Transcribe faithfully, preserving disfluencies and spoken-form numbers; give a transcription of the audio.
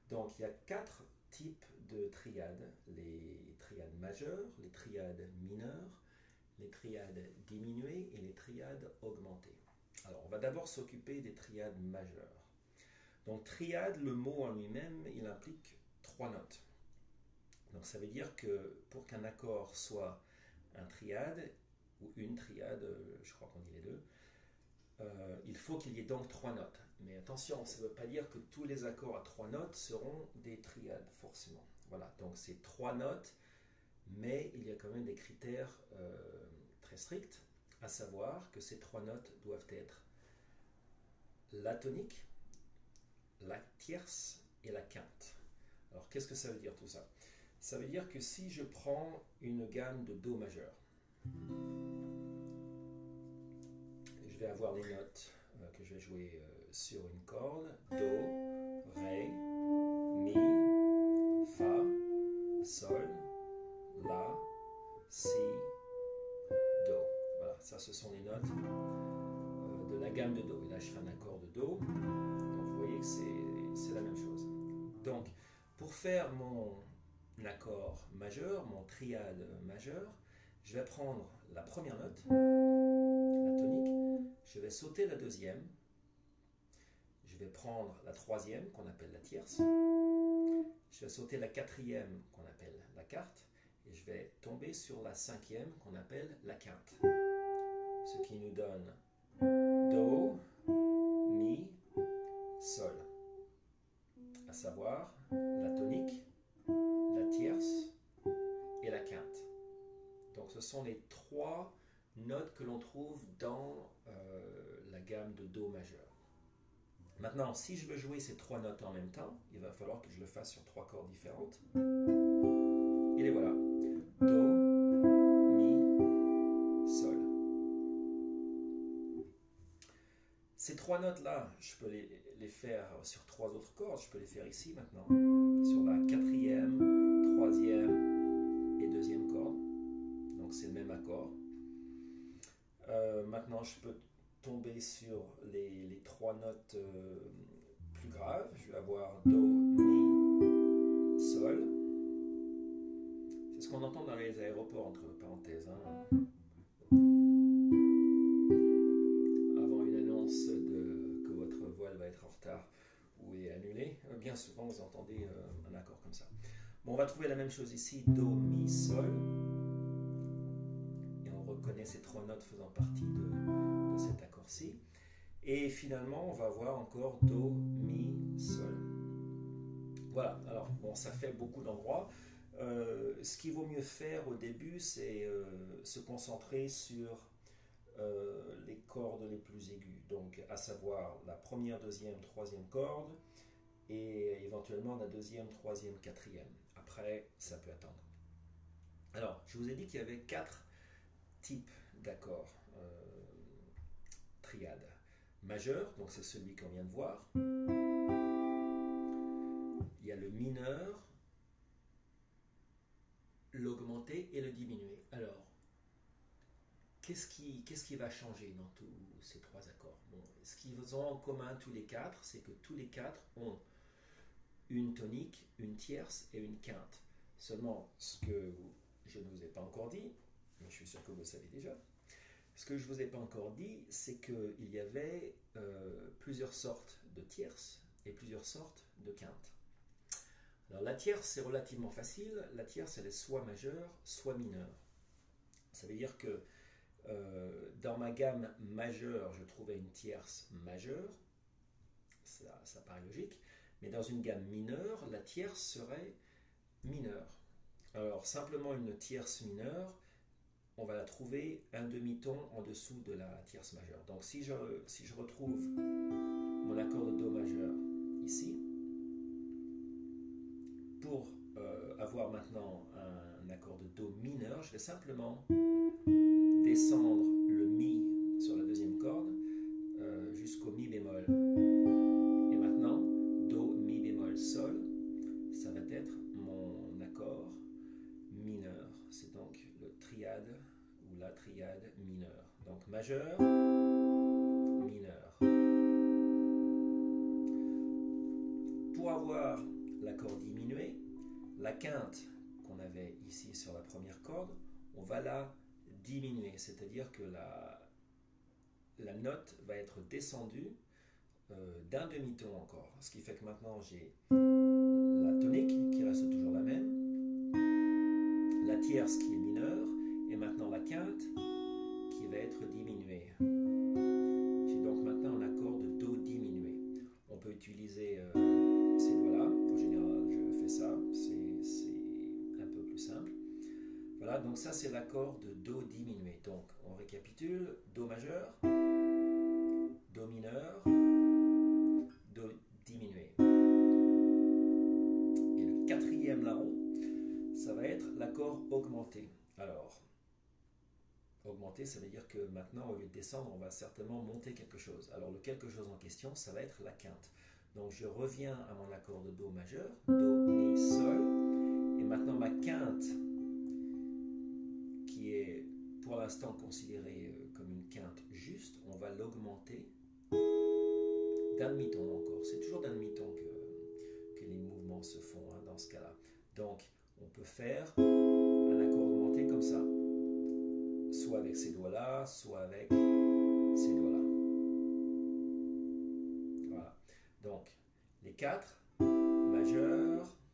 Donc il y a quatre types de triades, les triades majeures, les triades mineures, les triades diminuées et les triades augmentées. Alors on va d'abord s'occuper des triades majeures. Donc triade, le mot en lui-même, il implique trois notes. Donc ça veut dire que pour qu'un accord soit un triade, ou une triade, je crois qu'on dit les deux, euh, il faut qu'il y ait donc trois notes. Mais attention, ça ne veut pas dire que tous les accords à trois notes seront des triades, forcément. Voilà, donc c'est trois notes, mais il y a quand même des critères euh, très stricts, à savoir que ces trois notes doivent être la tonique, la tierce et la quinte. Alors qu'est-ce que ça veut dire tout ça? Ça veut dire que si je prends une gamme de Do majeur, je vais avoir les notes euh, que je vais jouer euh, sur une corde, Do, Ré, Mi, Fa, Sol, La, Si, Do. Voilà, ça ce sont les notes euh, de la gamme de Do. Et là je fais un accord de Do, donc vous voyez que c'est la même chose. Donc pour faire mon accord majeur, mon triade majeur, je vais prendre la première note, la tonique, je vais sauter la deuxième, je vais prendre la troisième qu'on appelle la tierce, je vais sauter la quatrième qu'on appelle la quarte, et je vais tomber sur la cinquième qu'on appelle la quinte. Ce qui nous donne Do, Mi, Sol, à savoir la tonique, la tierce et la quinte. Donc ce sont les trois notes que l'on trouve dans euh, la gamme de Do majeur. Maintenant, si je veux jouer ces trois notes en même temps, il va falloir que je le fasse sur trois cordes différentes. Et les voilà. Do, Mi, Sol. Ces trois notes-là, je peux les, les faire sur trois autres cordes. Je peux les faire ici maintenant, sur la quatrième, troisième et deuxième corde. Donc c'est le même accord. Euh, maintenant, je peux tomber sur les, les trois notes euh, plus graves. Je vais avoir Do, Mi, Sol. C'est ce qu'on entend dans les aéroports, entre parenthèses. Hein. Avant une annonce de, que votre vol va être en retard ou est annulé, bien souvent vous entendez euh, un accord comme ça. Bon, on va trouver la même chose ici, Do, Mi, Sol. On reconnaît ces trois notes faisant partie de, de cet accord-ci. Et finalement, on va avoir encore Do, Mi, Sol. Voilà, alors bon, ça fait beaucoup d'endroits. Euh, ce qu'il vaut mieux faire au début, c'est euh, se concentrer sur euh, les cordes les plus aiguës. Donc, à savoir la première, deuxième, troisième corde et éventuellement la deuxième, troisième, quatrième. Après, ça peut attendre. Alors, je vous ai dit qu'il y avait quatre type d'accords euh, triade. Majeur, donc c'est celui qu'on vient de voir. Il y a le mineur, l'augmenté et le diminué. Alors, qu'est-ce qui, qu'est-ce qui va changer dans tous ces trois accords? Bon, ce qu'ils ont en commun tous les quatre, c'est que tous les quatre ont une tonique, une tierce et une quinte. Seulement, ce que je ne vous ai pas encore dit, mais je suis sûr que vous le savez déjà. Ce que je ne vous ai pas encore dit, c'est qu'il y avait euh, plusieurs sortes de tierces et plusieurs sortes de quintes. Alors la tierce, c'est relativement facile. La tierce, elle est soit majeure, soit mineure. Ça veut dire que euh, dans ma gamme majeure, je trouvais une tierce majeure. Ça, ça paraît logique. Mais dans une gamme mineure, la tierce serait mineure. Alors simplement une tierce mineure, on va la trouver un demi-ton en dessous de la tierce majeure. Donc si je, si je retrouve mon accord de Do majeur ici, pour euh, avoir maintenant un accord de Do mineur, je vais simplement descendre le Mi sur la deuxième corde euh, jusqu'au Mi bémol. Et maintenant, Do, Mi bémol, Sol, ça va être mon accord mineur. C'est donc le triade ou la triade mineure. Donc majeur, mineur. Pour avoir l'accord diminué, la quinte qu'on avait ici sur la première corde, on va la diminuer, c'est-à-dire que la, la note va être descendue euh, d'un demi-ton encore. Ce qui fait que maintenant j'ai la tonique qui reste toujours la même, la tierce qui est mineure, et maintenant la quinte qui va être diminuée. J'ai donc maintenant un accord de Do diminué. On peut utiliser euh, ces doigts-là. En général, je fais ça. C'est un peu plus simple. Voilà, donc ça c'est l'accord de Do diminué. Donc on récapitule. Do majeur, Do mineur, Do diminué. Et le quatrième larron, ça va être l'accord augmenté. Alors, augmenter, ça veut dire que maintenant, au lieu de descendre, on va certainement monter quelque chose. Alors, le quelque chose en question, ça va être la quinte. Donc, je reviens à mon accord de Do majeur, Do, Mi, Sol. Et maintenant, ma quinte, qui est pour l'instant considérée comme une quinte juste, on va l'augmenter d'un demi-ton encore. C'est toujours d'un demi-ton que, que les mouvements se font hein, dans ce cas-là. Donc, on peut faire un accord augmenté comme ça. Soit avec ces doigts-là, soit avec ces doigts-là. Voilà. Donc, les quatre, majeur,